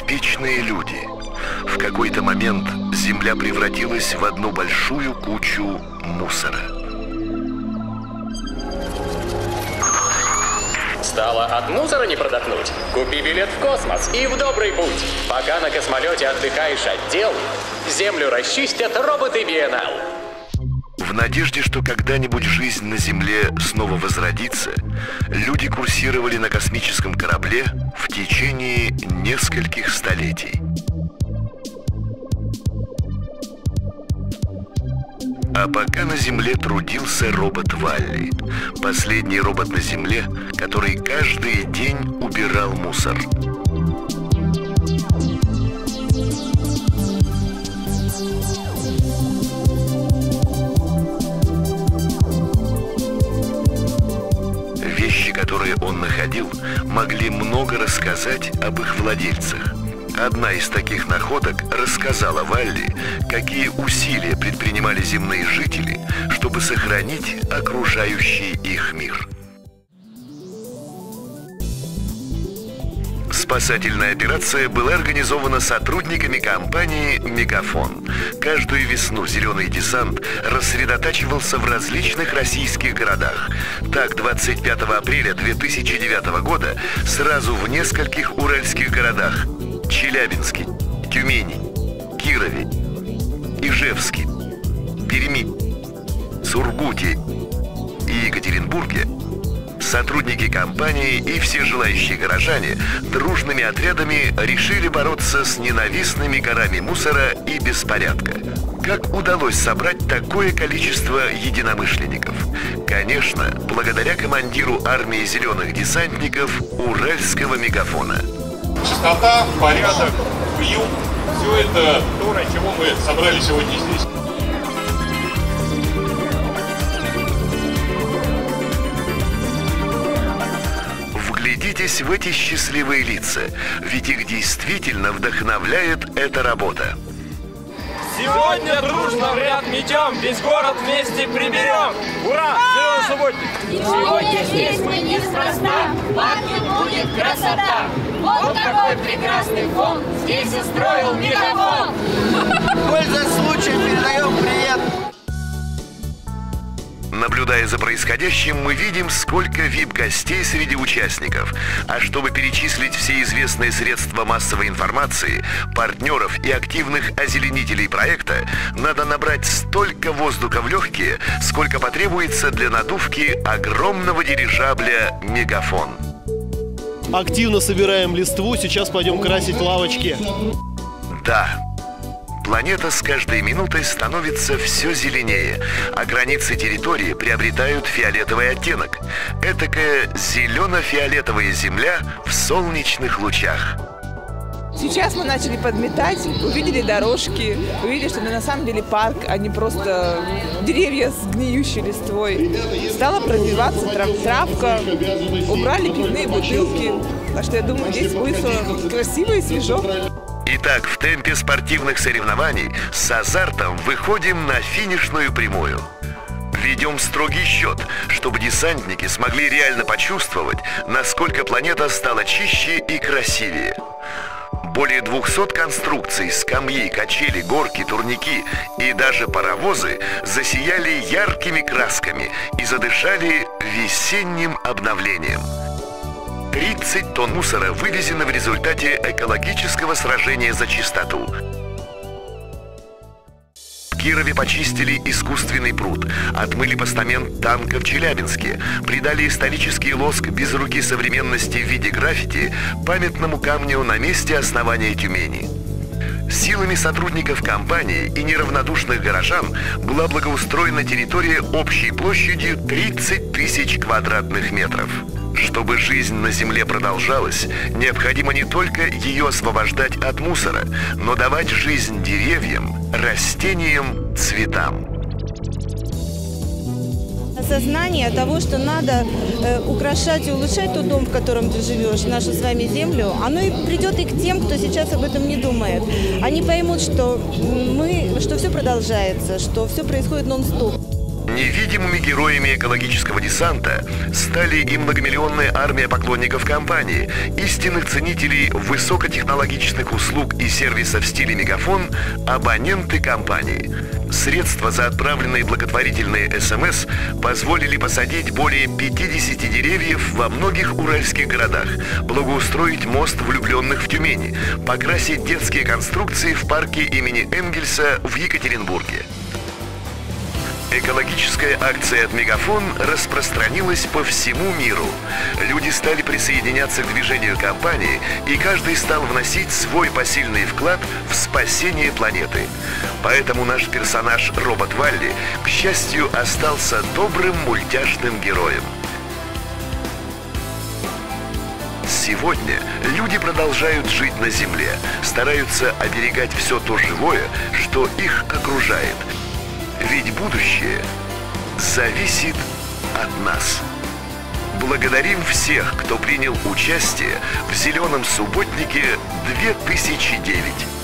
беспечные люди. В какой-то момент земля превратилась в одну большую кучу мусора. Стало от мусора не продохнуть? Купи билет в космос и в добрый путь. Пока на космолете отдыхаешь от дел, Землю расчистят роботы БНЛ. В надежде, что когда-нибудь жизнь на Земле снова возродится, люди курсировали на космическом корабле в течение нескольких столетий. А пока на Земле трудился робот Валли, последний робот на Земле, который каждый день убирал мусор. Вещи, которые он находил, могли много рассказать об их владельцах. Одна из таких находок рассказала Валли, какие усилия предпринимали земные жители, чтобы сохранить окружающий их мир. Спасательная операция была организована сотрудниками компании «Мегафон». Каждую весну «Зеленый десант» рассредотачивался в различных российских городах. Так, 25 апреля 2009 года сразу в нескольких уральских городах – Челябинске, Тюмени, Кирове, Ижевске, Перми, Сургуте и Екатеринбурге сотрудники компании и все желающие горожане дружными отрядами решили бороться с ненавистными горами мусора и беспорядка. Как удалось собрать такое количество единомышленников? Конечно, благодаря командиру армии зеленых десантников Уральского мегафона. Чистота, порядок, уют – все это то, ради чего мы собрались сегодня здесь. Вглядитесь в эти счастливые лица, ведь их действительно вдохновляет эта работа. Сегодня дружно в ряд метем, весь город вместе приберем. Ура! Зеленый субботник! Сегодня здесь мы неспроста, в парке будет красота. Вот такой прекрасный фон здесь устроил мегафон. Пользуясь случаем, передаем привет. Наблюдая за происходящим, мы видим, сколько VIP-гостей среди участников. А чтобы перечислить все известные средства массовой информации, партнеров и активных озеленителей проекта, надо набрать столько воздуха в легкие, сколько потребуется для надувки огромного дирижабля «Мегафон». Активно собираем листву, сейчас пойдем красить лавочки. Да. Планета с каждой минутой становится все зеленее, а границы территории приобретают фиолетовый оттенок. Этакая зелено-фиолетовая земля в солнечных лучах. Сейчас мы начали подметать, увидели дорожки, увидели, что это на самом деле парк, а не просто деревья с гниющей листвой. Стала пробиваться травка, убрали пивные бутылки. Так что я думаю, здесь будет красиво и свежо. Итак, в темпе спортивных соревнований с азартом выходим на финишную прямую. Ведем строгий счет, чтобы десантники смогли реально почувствовать, насколько планета стала чище и красивее. Более 200 конструкций, скамьи, качели, горки, турники и даже паровозы засияли яркими красками и задышали весенним обновлением. 30 тонн мусора вывезено в результате экологического сражения за чистоту. В Кирове почистили искусственный пруд, отмыли постамент танка в Челябинске, придали исторический лоск без руки современности в виде граффити памятному камню на месте основания Тюмени. Силами сотрудников компании и неравнодушных горожан была благоустроена территория общей площадью 30 тысяч квадратных метров. Чтобы жизнь на Земле продолжалась, необходимо не только ее освобождать от мусора, но давать жизнь деревьям, растениям, цветам. Осознание того, что надо украшать и улучшать тот дом, в котором ты живешь, нашу с вами землю, оно и придет и к тем, кто сейчас об этом не думает. Они поймут, что все продолжается, что все происходит нон-стоп. Невидимыми героями экологического десанта стали и многомиллионная армия поклонников компании, истинных ценителей высокотехнологичных услуг и сервисов в стиле Мегафон, абоненты компании. Средства за отправленные благотворительные СМС позволили посадить более 50 деревьев во многих уральских городах, благоустроить мост влюбленных в Тюмени, покрасить детские конструкции в парке имени Энгельса в Екатеринбурге. Экологическая акция от Мегафон распространилась по всему миру. Люди стали присоединяться к движению компании, и каждый стал вносить свой посильный вклад в спасение планеты. Поэтому наш персонаж Робот Валли, к счастью, остался добрым мультяшным героем. Сегодня люди продолжают жить на Земле, стараются оберегать все то живое, что их окружает. Ведь будущее зависит от нас. Благодарим всех, кто принял участие в «Зеленом субботнике» 2009.